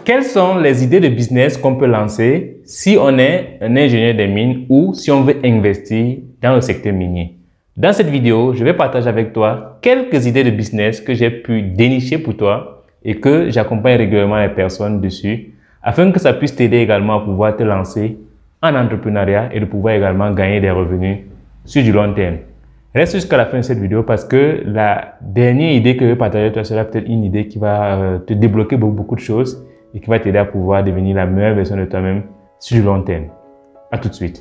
quelles sont les idées de business qu'on peut lancer si on est un ingénieur des mines ou si on veut investir dans le secteur minier? Dans cette vidéo, je vais partager avec toi quelques idées de business que j'ai pu dénicher pour toi et que j'accompagne régulièrement les personnes dessus afin que ça puisse t'aider également à pouvoir te lancer en entrepreneuriat et de pouvoir également gagner des revenus sur du long terme. Reste jusqu'à la fin de cette vidéo parce que la dernière idée que je vais partager avec toi sera peut-être une idée qui va te débloquer beaucoup de choses et qui va t'aider à pouvoir devenir la meilleure version de toi-même sur du long terme. À tout de suite.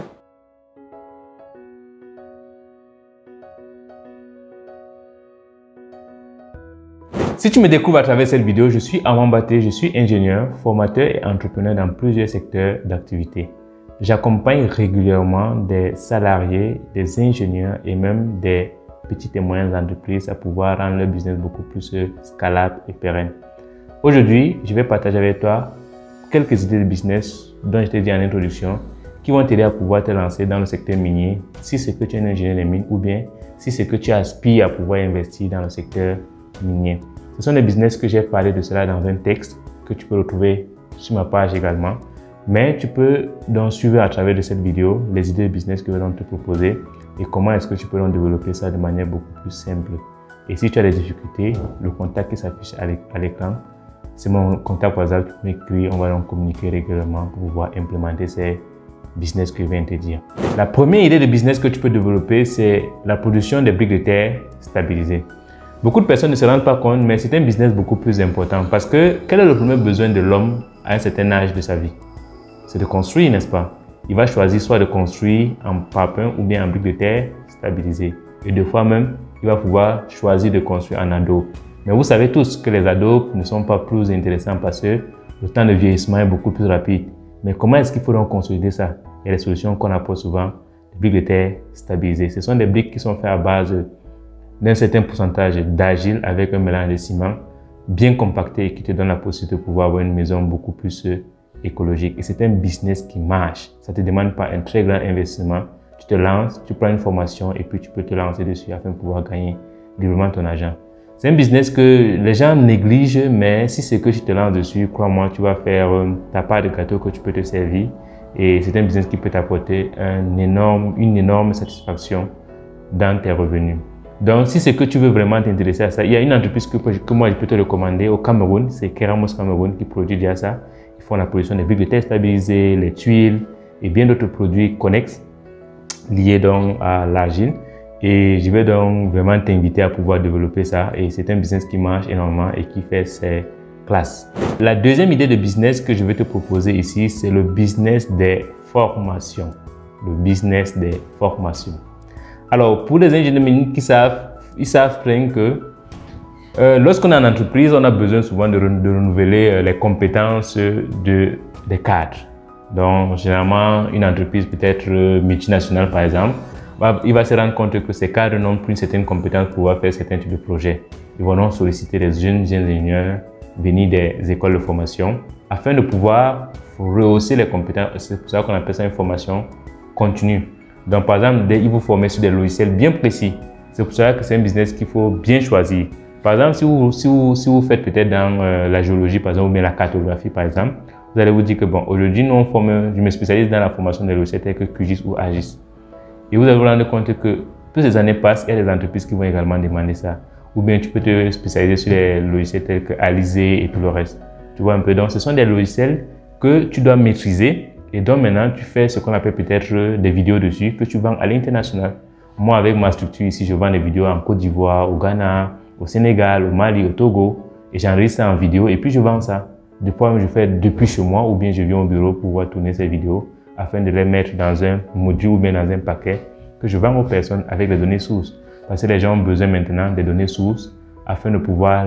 Si tu me découvres à travers cette vidéo, je suis Armand Batté, je suis ingénieur, formateur et entrepreneur dans plusieurs secteurs d'activité. J'accompagne régulièrement des salariés, des ingénieurs et même des petites et moyennes entreprises à pouvoir rendre leur business beaucoup plus scalable et pérenne. Aujourd'hui, je vais partager avec toi quelques idées de business dont je t'ai dit en introduction qui vont t'aider à pouvoir te lancer dans le secteur minier si c'est que tu es un ingénieur des mines ou bien si c'est que tu aspires à pouvoir investir dans le secteur minier. Ce sont des business que j'ai parlé de cela dans un texte que tu peux retrouver sur ma page également. Mais tu peux donc suivre à travers de cette vidéo les idées de business que je vais donc te proposer et comment est-ce que tu peux donc développer ça de manière beaucoup plus simple. Et si tu as des difficultés, le contact qui s'affiche à l'écran, c'est mon contact WhatsApp, tu peux m'écrire, on va donc communiquer régulièrement pour pouvoir implémenter ces business que je viens de te dire. La première idée de business que tu peux développer, c'est la production des briques de terre stabilisées. Beaucoup de personnes ne se rendent pas compte, mais c'est un business beaucoup plus important parce que quel est le premier besoin de l'homme à un certain âge de sa vie? C'est de construire, n'est-ce pas? Il va choisir soit de construire en parpaing ou bien en briques de terre stabilisées. Et deux fois même, il va pouvoir choisir de construire en adobe. Mais vous savez tous que les adobes ne sont pas plus intéressants parce que le temps de vieillissement est beaucoup plus rapide. Mais comment est-ce qu'il faut donc consolider ça? Il y a des solutions qu'on apporte souvent, des briques de terre stabilisées. Ce sont des briques qui sont faites à base d'un certain pourcentage d'argile avec un mélange de ciment bien compacté et qui te donne la possibilité de pouvoir avoir une maison beaucoup plus écologique. Et c'est un business qui marche. Ça ne te demande pas un très grand investissement. Tu te lances, tu prends une formation et puis tu peux te lancer dessus afin de pouvoir gagner librement ton argent. C'est un business que les gens négligent, mais si c'est que tu te lances dessus, crois-moi, tu vas faire ta part de gâteau que tu peux te servir. Et c'est un business qui peut t'apporter une énorme satisfaction dans tes revenus. Donc, si c'est que tu veux vraiment t'intéresser à ça, il y a une entreprise que moi je peux te recommander au Cameroun, c'est Keramos Cameroun qui produit déjà ça. Ils font la production des briques de terre stabilisées, les tuiles et bien d'autres produits connexes liés donc à l'argile. Et je vais donc vraiment t'inviter à pouvoir développer ça. Et c'est un business qui marche énormément et qui fait ses classes. La deuxième idée de business que je vais te proposer ici, c'est le business des formations. Le business des formations. Alors, pour les ingénieurs miniers ils savent bien que lorsqu'on est en entreprise, on a besoin souvent de renouveler les compétences des cadres. Donc, généralement, une entreprise peut-être multinationale, par exemple, il va se rendre compte que ces cadres n'ont plus une certaine compétence pour pouvoir faire certains types de projets. Ils vont donc solliciter les jeunes ingénieurs venus des écoles de formation afin de pouvoir rehausser les compétences. C'est pour ça qu'on appelle ça une formation continue. Donc, par exemple, ils vous forment sur des logiciels bien précis. C'est pour ça que c'est un business qu'il faut bien choisir. Par exemple, si vous faites peut-être dans la géologie, par exemple, ou bien la cartographie, par exemple, vous allez vous dire que bon, aujourd'hui, je me spécialise dans la formation des logiciels tels que QGIS ou AGIS. Et vous allez vous rendre compte que plus les années passent, il y a des entreprises qui vont également demander ça. Ou bien tu peux te spécialiser sur les logiciels tels que Alizé et tout le reste. Tu vois un peu. Donc, ce sont des logiciels que tu dois maîtriser. Et donc maintenant, tu fais ce qu'on appelle peut-être des vidéos dessus que tu vends à l'international. Moi, avec ma structure ici, je vends des vidéos en Côte d'Ivoire, au Ghana, au Sénégal, au Mali, au Togo. Et j'enregistre ça en vidéo et puis je vends ça. Des fois, je fais depuis chez moi ou bien je viens au bureau pour pouvoir tourner ces vidéos afin de les mettre dans un module ou bien dans un paquet que je vends aux personnes avec les données sources. Parce que les gens ont besoin maintenant des données sources afin de pouvoir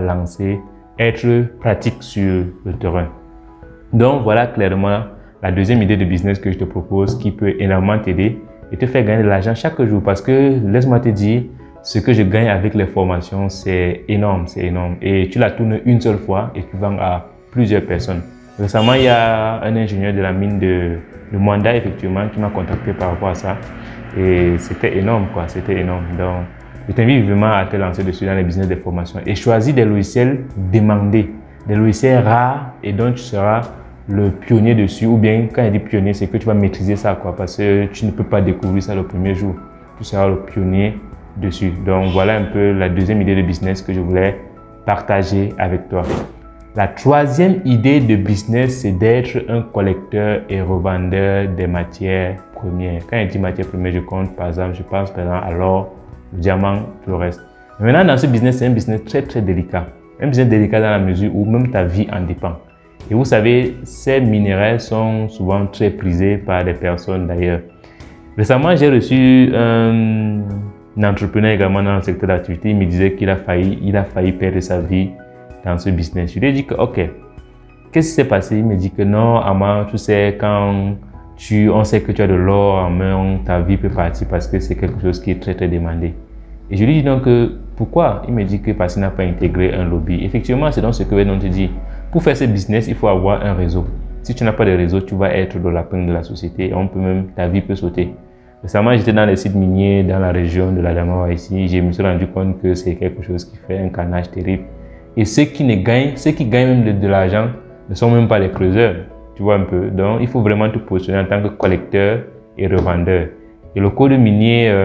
être pratique sur le terrain. Donc, voilà clairement la deuxième idée de business que je te propose qui peut énormément t'aider et te faire gagner de l'argent chaque jour. Parce que, laisse-moi te dire, ce que je gagne avec les formations, c'est énorme, c'est énorme. Et tu la tournes une seule fois et tu vends à plusieurs personnes. Récemment, il y a un ingénieur de la mine de Mwanda, effectivement, qui m'a contacté par rapport à ça. Et c'était énorme, quoi, c'était énorme. Donc, je t'invite vraiment à te lancer dessus dans les business de formation et choisis des logiciels demandés. des logiciels rares et donc tu seras le pionnier dessus. Ou bien quand il dit pionnier, c'est que tu vas maîtriser ça, quoi, parce que tu ne peux pas découvrir ça le premier jour. Tu seras le pionnier dessus. Donc voilà un peu la deuxième idée de business que je voulais partager avec toi. La troisième idée de business, c'est d'être un collecteur et revendeur des matières premières. Quand je dis matières premières, je compte par exemple, je pense par exemple à l'or, le diamant, tout le reste. Mais maintenant, dans ce business, c'est un business très délicat. Un business délicat dans la mesure où même ta vie en dépend. Et vous savez, ces minéraux sont souvent très prisés par des personnes d'ailleurs. Récemment, j'ai reçu un entrepreneur également dans le secteur d'activité. Il me disait qu'il a failli perdre sa vie dans ce business. Je lui ai dit que, ok, qu'est-ce qui s'est passé? Il me dit que non, Ama, tu sais, quand on sait que tu as de l'or en main, ta vie peut partir parce que c'est quelque chose qui est très demandé. Et je lui dis donc, pourquoi? Il me dit que parce qu'il n'a pas intégré un lobby. Effectivement, c'est donc ce que on te dit. Pour faire ce business, il faut avoir un réseau. Si tu n'as pas de réseau, tu vas être le lapin de la société. Ta vie peut sauter. Récemment, j'étais dans les sites miniers dans la région de l'Adamawa ici. Je me suis rendu compte que c'est quelque chose qui fait un carnage terrible. Et ceux qui gagnent même de l'argent ne sont même pas les creuseurs. Tu vois un peu. Donc, il faut vraiment te positionner en tant que collecteur et revendeur. Et le code minier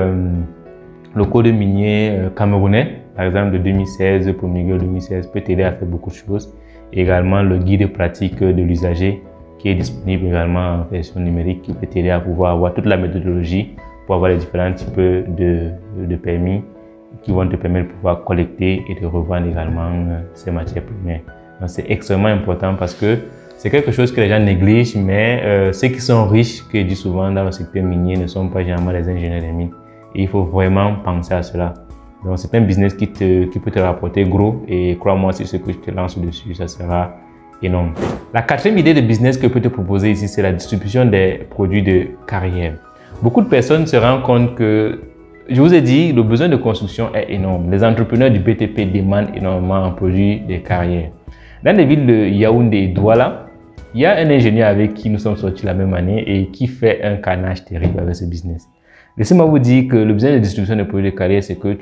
camerounais, par exemple de 2016, promulgué en 2016, peut t'aider à faire beaucoup de choses. Et également, le guide pratique de l'usager qui est disponible également en version numérique qui peut t'aider à pouvoir avoir toute la méthodologie pour avoir les différents types de permis qui vont te permettre de pouvoir collecter et de revendre également ces matières premières. Donc c'est extrêmement important parce que c'est quelque chose que les gens négligent, mais ceux qui sont riches, que je dis souvent dans le secteur minier, ne sont pas généralement les ingénieurs des mines. Et il faut vraiment penser à cela. Donc c'est un business qui peut te rapporter gros et crois-moi, si ce que je te lance dessus, ça sera énorme. La quatrième idée de business que je peux te proposer ici, c'est la distribution des produits de carrière. Beaucoup de personnes se rendent compte que, je vous ai dit, le besoin de construction est énorme. Les entrepreneurs du BTP demandent énormément en produits de carrière. Dans les villes de Yaoundé et Douala, il y a un ingénieur avec qui nous sommes sortis la même année et qui fait un carnage terrible avec ce business. Laissez-moi vous dire que le besoin de distribution de produits de carrière, c'est que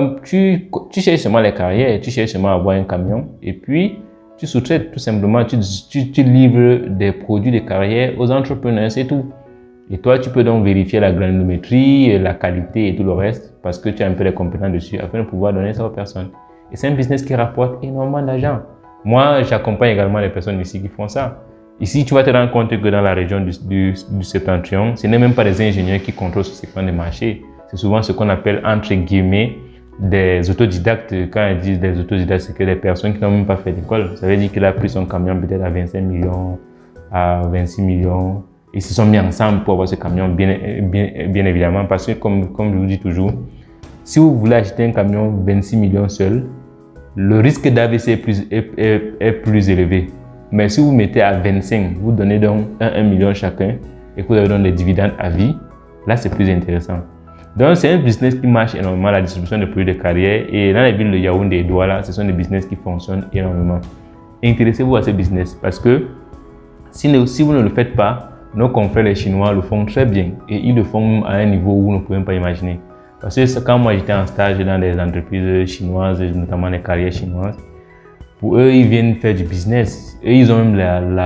tu cherches seulement les carrières, tu cherches seulement à avoir un camion et puis tu sous-traites tout simplement, tu livres des produits de carrière aux entrepreneurs, c'est tout. Et toi, tu peux donc vérifier la granulométrie, la qualité et tout le reste parce que tu as un peu les compétences dessus afin de pouvoir donner ça aux personnes. Et c'est un business qui rapporte énormément d'argent. Moi, j'accompagne également les personnes ici qui font ça. Ici, tu vas te rendre compte que dans la région du Septentrion, ce n'est même pas des ingénieurs qui contrôlent ce segment de marché. C'est souvent ce qu'on appelle, entre guillemets, des autodidactes. Quand ils disent des autodidactes, c'est que des personnes qui n'ont même pas fait d'école. Ça veut dire qu'il a pris son camion peut-être à 25 millions, à 26 millions. Ils se sont mis ensemble pour avoir ce camion, bien évidemment. Parce que, comme je vous dis toujours, si vous voulez acheter un camion 26 millions seul, le risque d'AVC est plus élevé. Mais si vous mettez à 25, vous donnez donc 1 million chacun et que vous avez donc des dividendes à vie, là c'est plus intéressant. Donc c'est un business qui marche énormément, la distribution de produits de carrière. Et dans les villes de Yaoundé et Douala, ce sont des business qui fonctionnent énormément. Intéressez-vous à ce business parce que si vous ne le faites pas, nos confrères les Chinois le font très bien et ils le font à un niveau où vous ne pouvez pas imaginer. Parce que quand moi j'étais en stage dans des entreprises chinoises, notamment les carrières chinoises, pour eux, ils viennent faire du business. Et ils ont même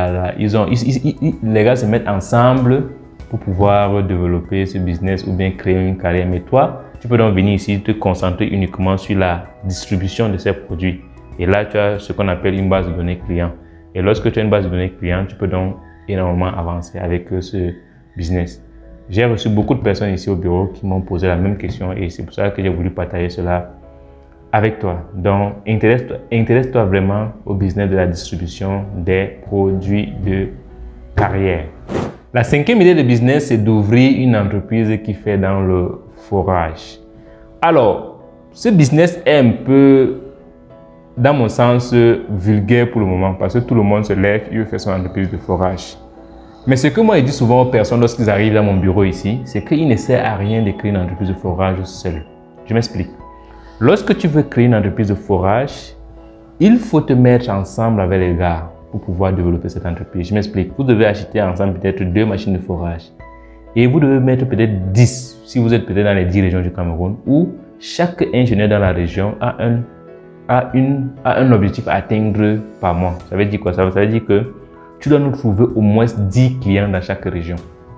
les gars se mettent ensemble pour pouvoir développer ce business ou bien créer une carrière. Mais toi, tu peux donc venir ici te concentrer uniquement sur la distribution de ces produits. Et là, tu as ce qu'on appelle une base de données client. Et lorsque tu as une base de données client, tu peux donc énormément avancer avec ce business. J'ai reçu beaucoup de personnes ici au bureau qui m'ont posé la même question et c'est pour ça que j'ai voulu partager cela avec toi. Donc, intéresse-toi vraiment au business de la distribution des produits de carrière. La cinquième idée de business, c'est d'ouvrir une entreprise qui fait dans le forage. Alors, ce business est un peu, dans mon sens, vulgaire pour le moment parce que tout le monde se lève, il veut faire son entreprise de forage. Mais ce que moi je dis souvent aux personnes lorsqu'ils arrivent dans mon bureau ici, c'est qu'il ne sert à rien de créer une entreprise de forage seul. Je m'explique. Lorsque tu veux créer une entreprise de forage, il faut te mettre ensemble avec les gars pour pouvoir développer cette entreprise. Je m'explique. Vous devez acheter ensemble peut-être 2 machines de forage. Et vous devez mettre peut-être 10, si vous êtes peut-être dans les 10 régions du Cameroun, où chaque ingénieur dans la région a a un objectif à atteindre par mois. Ça veut dire quoi? Ça veut dire que tu dois nous trouver au moins 10 clients dans chaque région.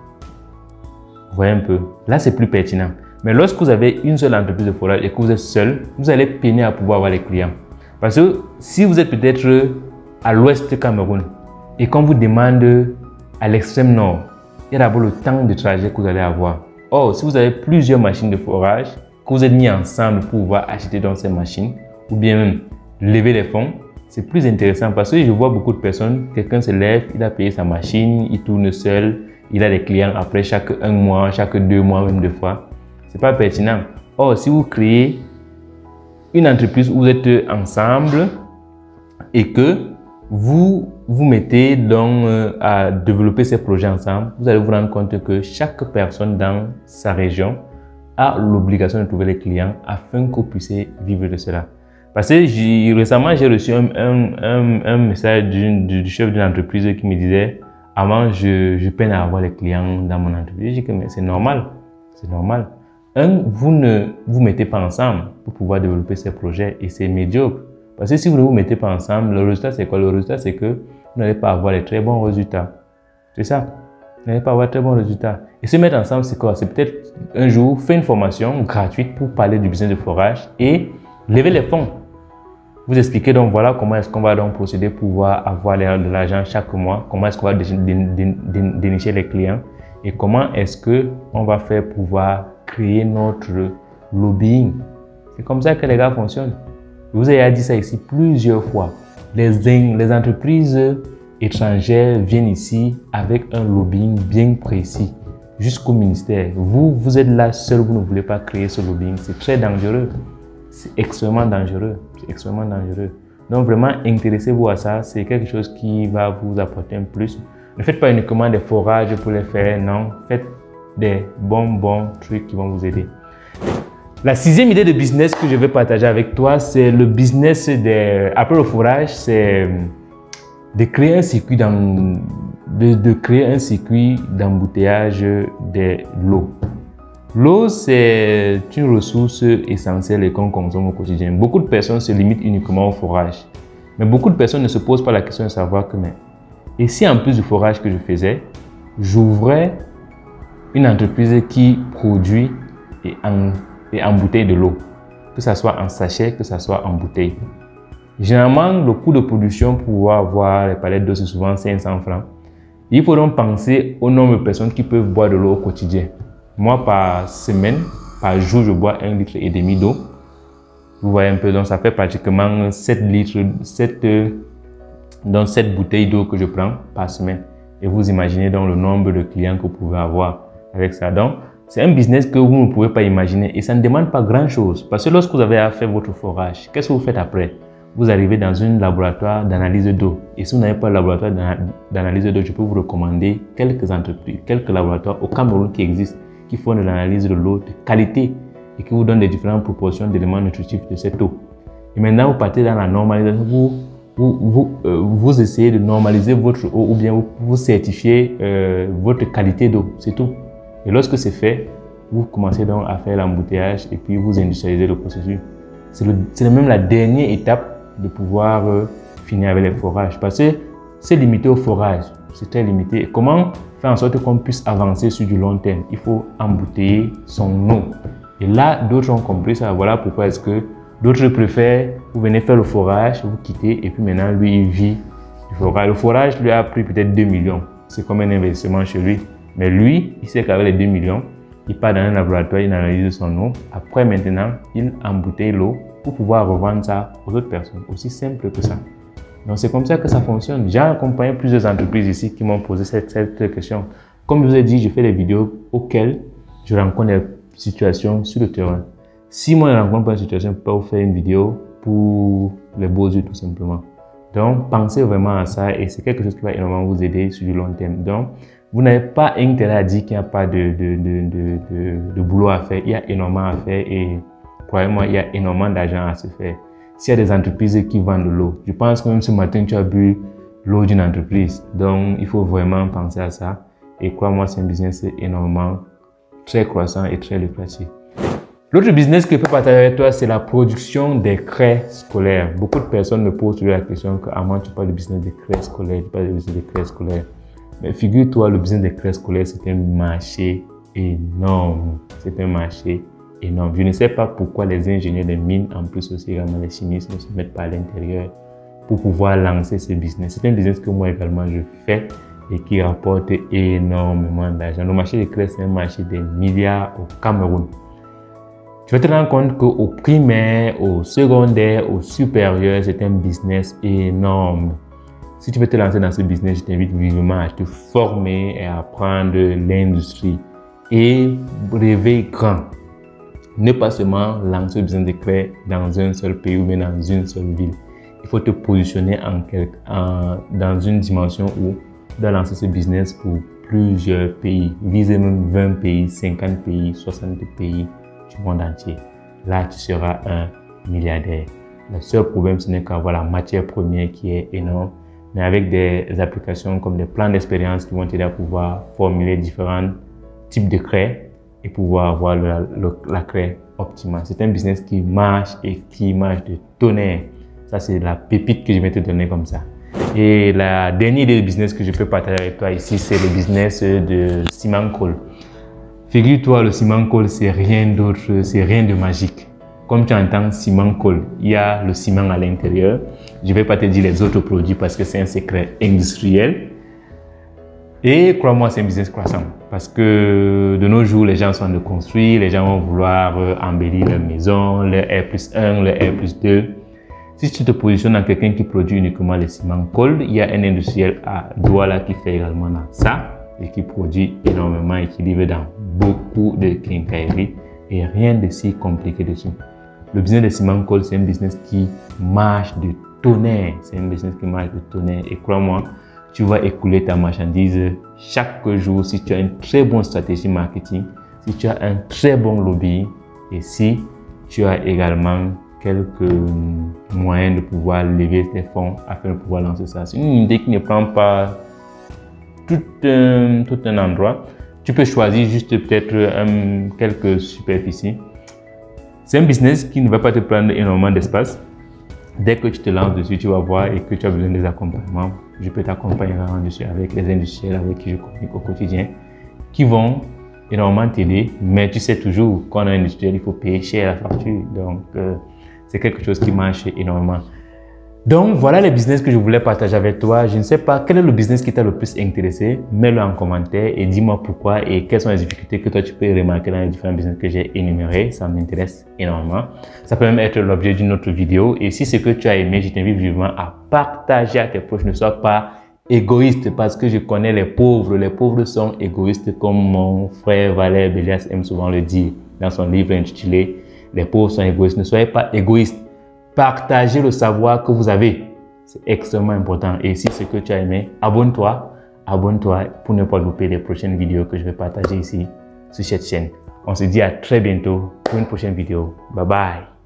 Vous voyez un peu? Là, c'est plus pertinent. Mais lorsque vous avez une seule entreprise de forage et que vous êtes seul, vous allez peiner à pouvoir avoir les clients. Parce que si vous êtes peut-être à l'ouest du Cameroun et qu'on vous demande à l'extrême nord, il y a d'abord le temps de trajet que vous allez avoir. Or, si vous avez plusieurs machines de forage, que vous êtes mis ensemble pour pouvoir acheter dans ces machines ou bien même lever les fonds, c'est plus intéressant parce que je vois beaucoup de personnes, quelqu'un se lève, il a payé sa machine, il tourne seul, il a des clients après chaque 1 mois, chaque 2 mois, même 2 fois. C'est pas pertinent. Or, si vous créez une entreprise où vous êtes ensemble et que vous vous mettez donc à développer ces projets ensemble, vous allez vous rendre compte que chaque personne dans sa région a l'obligation de trouver les clients afin que vous puissiez vivre de cela. Parce que récemment, j'ai reçu un message du chef d'une entreprise qui me disait « Avant, je peine à avoir les clients dans mon entreprise. » J'ai dit que c'est normal, c'est normal. Vous ne vous mettez pas ensemble pour pouvoir développer ces projets et c'est médiocre. Parce que si vous ne vous mettez pas ensemble, le résultat c'est quoi? Le résultat c'est que vous n'allez pas avoir les très bons résultats. C'est ça. Vous n'allez pas avoir de très bons résultats. Et se mettre ensemble, c'est quoi? C'est peut-être un jour faire une formation gratuite pour parler du business de forage et lever les fonds. Vous expliquez donc voilà comment est-ce qu'on va donc procéder pour pouvoir avoir de l'argent chaque mois, comment est-ce qu'on va dénicher les clients et comment est-ce qu'on va faire pour pouvoir créer notre lobbying. C'est comme ça que les gars fonctionnent. Je vous ai dit ça ici plusieurs fois. Les entreprises étrangères viennent ici avec un lobbying bien précis jusqu'au ministère. Vous êtes là seul, vous ne voulez pas créer ce lobbying. C'est très dangereux. C'est extrêmement dangereux. C'est extrêmement dangereux. Donc vraiment, intéressez-vous à ça. C'est quelque chose qui va vous apporter un plus. Ne faites pas uniquement des forages pour les faire. Non, faites des bons trucs qui vont vous aider. La 6e idée de business que je vais partager avec toi, c'est le business après le forage, c'est de créer un circuit d'embouteillage de l'eau. L'eau, c'est une ressource essentielle et qu'on consomme au quotidien. Beaucoup de personnes se limitent uniquement au forage. Mais beaucoup de personnes ne se posent pas la question de savoir que, et si en plus du forage que je faisais, j'ouvrais une entreprise qui produit et embouteille de l'eau, que ce soit en sachet, que ce soit en bouteille. Généralement, le coût de production pour pouvoir avoir les palettes d'eau, c'est souvent 500 francs. Il faut donc penser au nombre de personnes qui peuvent boire de l'eau au quotidien. Moi, par semaine, par jour, je bois 1,5 litre d'eau. Vous voyez un peu, donc ça fait pratiquement 7 bouteilles d'eau que je prends par semaine. Et vous imaginez donc le nombre de clients que vous pouvez avoir avec ça. Donc, c'est un business que vous ne pouvez pas imaginer et ça ne demande pas grand-chose. Parce que lorsque vous avez à faire votre forage, qu'est-ce que vous faites après? Vous arrivez dans un laboratoire d'analyse d'eau. Et si vous n'avez pas de laboratoire d'analyse d'eau, je peux vous recommander quelques entreprises, quelques laboratoires au Cameroun qui existent, qui font de l'analyse de l'eau de qualité et qui vous donnent des différentes proportions d'éléments nutritifs de cette eau. Et maintenant, vous partez dans la normalisation. Vous essayez de normaliser votre eau ou bien vous certifiez votre qualité d'eau. C'est tout. Et lorsque c'est fait, vous commencez donc à faire l'embouteillage et puis vous industrialisez le processus. C'est même la dernière étape de pouvoir finir avec les forages. Parce que c'est limité au forage. C'est très limité. Comment faire en sorte qu'on puisse avancer sur du long terme? Il faut embouteiller son eau. Et là, d'autres ont compris ça. Voilà pourquoi est-ce que d'autres préfèrent, vous venez faire le forage, vous quittez et puis maintenant lui il vit du forage. Le forage lui a pris peut-être 2 millions. C'est comme un investissement chez lui. Mais lui, il sait qu'avec les 2 millions, il part dans un laboratoire, il analyse son eau. Après maintenant, il embouteille l'eau pour pouvoir revendre ça aux autres personnes. Aussi simple que ça. Donc c'est comme ça que ça fonctionne. J'ai accompagné plusieurs entreprises ici qui m'ont posé cette question. Comme je vous ai dit, je fais des vidéos auxquelles je rencontre des situations sur le terrain. Si moi je rencontre pas une situation, je peux pas vous faire une vidéo pour les beaux yeux tout simplement. Donc pensez vraiment à ça et c'est quelque chose qui va énormément vous aider sur du long terme. Donc vous n'avez pas intérêt à dire qu'il n'y a pas de boulot à faire. Il y a énormément à faire et croyez-moi, il y a énormément d'argent à se faire. S'il y a des entreprises qui vendent de l'eau, je pense que même ce matin, tu as bu l'eau d'une entreprise. Donc, il faut vraiment penser à ça. Et crois-moi, c'est un business énormément très croissant et très lucratif. L'autre business que je peux partager avec toi, c'est la production des craies scolaires. Beaucoup de personnes me posent toujours la question que Armand, tu parles du business des craies scolaires, tu parles du business des craies scolaires. Mais figure-toi, le business des craies scolaires, c'est un marché énorme. C'est un marché énorme. Je ne sais pas pourquoi les ingénieurs des mines, en plus aussi également les chimistes, ne se mettent pas à l'intérieur pour pouvoir lancer ce business. C'est un business que moi également je fais et qui rapporte énormément d'argent. Le marché des craies, c'est un marché des milliards au Cameroun. Tu vas te rendre compte qu'au primaire, au secondaire, au supérieur, c'est un business énorme. Si tu veux te lancer dans ce business, je t'invite vivement à te former et à apprendre l'industrie. Et rêver grand. Ne pas seulement lancer le business de craies dans un seul pays ou même dans une seule ville. Il faut te positionner dans une dimension où tu dois lancer ce business pour plusieurs pays. Viser même 20 pays, 50 pays, 60 pays du monde entier. Là, tu seras un milliardaire. Le seul problème, ce n'est qu'avoir la matière première qui est énorme, mais avec des applications comme des plans d'expérience qui vont t'aider à pouvoir formuler différents types de craies et pouvoir avoir la craie optimale. C'est un business qui marche et qui marche de tonnerre. Ça, c'est la pépite que je vais te donner comme ça. Et la dernière idée de business que je peux partager avec toi ici, c'est le business de ciment colle. Figure-toi, le ciment colle, c'est rien d'autre, c'est rien de magique. Comme tu entends ciment colle, il y a le ciment à l'intérieur. Je ne vais pas te dire les autres produits parce que c'est un secret industriel. Et crois-moi, c'est un business croissant. Parce que de nos jours, les gens sont en train de construire, les gens vont vouloir embellir leur maison, leur R+1, leur R+2. Si tu te positionnes dans quelqu'un qui produit uniquement le ciment colle, il y a un industriel à Douala qui fait également dans ça et qui produit énormément et qui livre dans beaucoup de quincailleries et rien de si compliqué dessus. Le business de ciment colle, c'est un business qui marche de tonnerre. C'est un business qui marche de tonnerre et crois-moi, tu vas écouler ta marchandise chaque jour si tu as une très bonne stratégie marketing, si tu as un très bon lobby et si tu as également quelques moyens de pouvoir lever tes fonds afin de pouvoir lancer ça. C'est une idée qui ne prend pas tout un endroit. Tu peux choisir juste peut-être quelques superficies. C'est un business qui ne va pas te prendre énormément d'espace. Dès que tu te lances dessus, tu vas voir et que tu as besoin des accompagnements. Je peux t'accompagner dessus avec les industriels avec qui je communique au quotidien qui vont énormément t'aider. Mais tu sais toujours qu'en industriel, il faut payer cher la facture. Donc, c'est quelque chose qui marche énormément. Donc, voilà les business que je voulais partager avec toi. Je ne sais pas quel est le business qui t'a le plus intéressé. Mets-le en commentaire et dis-moi pourquoi et quelles sont les difficultés que toi tu peux remarquer dans les différents business que j'ai énumérés. Ça m'intéresse énormément. Ça peut même être l'objet d'une autre vidéo. Et si ce que tu as aimé, je t'invite vivement à partager à tes proches. Ne sois pas égoïste parce que je connais les pauvres. Les pauvres sont égoïstes comme mon frère Valère Bélias aime souvent le dire dans son livre intitulé « Les pauvres sont égoïstes ». Ne soyez pas égoïstes. Partagez le savoir que vous avez. C'est extrêmement important. Et si c'est ce que tu as aimé, abonne-toi pour ne pas louper les prochaines vidéos que je vais partager ici sur cette chaîne. On se dit à très bientôt pour une prochaine vidéo. Bye bye.